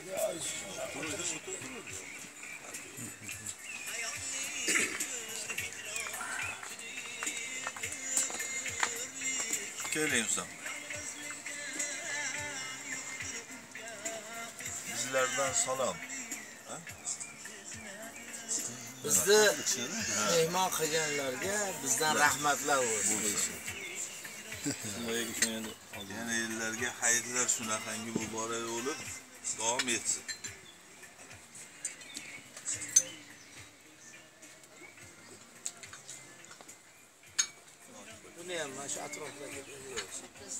Keling sen. Bizlerden salam. Bizni mehmon qilganlarga bizdan rahmatlar bo'lsin. Yana yillarga hayırlar shunaqangi muborak bo'lib davom etsin. Buni ham mana shu atroflarga qo'yamiz.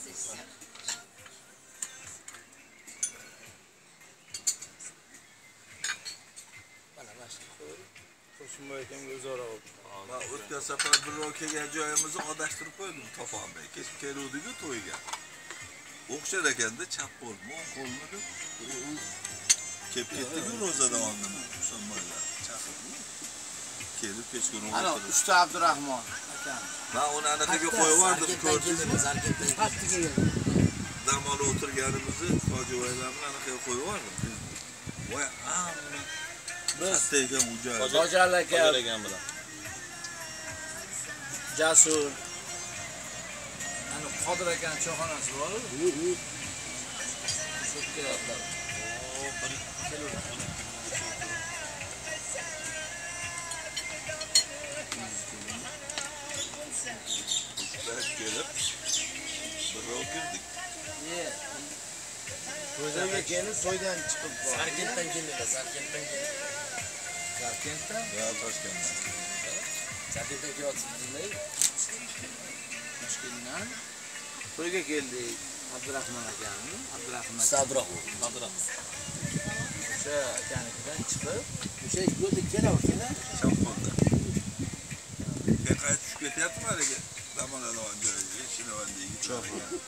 Mana shu Qo'shimboy akamga o'zaro olib. Ben o'tgan safar birrov kelgan joyimizni adashtirib qo'ydim Tofonbek. Ketib keluvdik-ku to'yga. O'xshar ekanda chap qo'lmi, o'ng qo'lmi deb. Kelib ketdik-ku ro'zadan oldin Qo'shimboylar chaqirdi. Kelib kechqurun Ana usta Abdurahmon akam. Ben onu anaqaga qo'yib yubordim, ko'rdingizmi? Dam olib o'tirganimizni Hojivoylar bilan anaqaga qo'yib yubordim. Voy amma biz tegan Hojial aka bilan. Jasur. Ana Qodir akaning cho'xonasi bor-ku. Shukr. kelib birrov kirdik. To'ydan kelib, to'ydan chiqib bor. Sarkentdan keldilar, Sarkentdan keldilar. Sarkentdan? Ya Toshkentdan. Sarkentdan kelyapsizlar. Toshkentdan to'yga keldik. Abdurahmon akami, Abdurahmon. Abdurahmon. O'sha akanikidan chiqib, o'sha yo'lda kelar. Chapqonda. Qaytib tushib ketyapti haliga. Zamonadan joyiga, Shinovan deydi.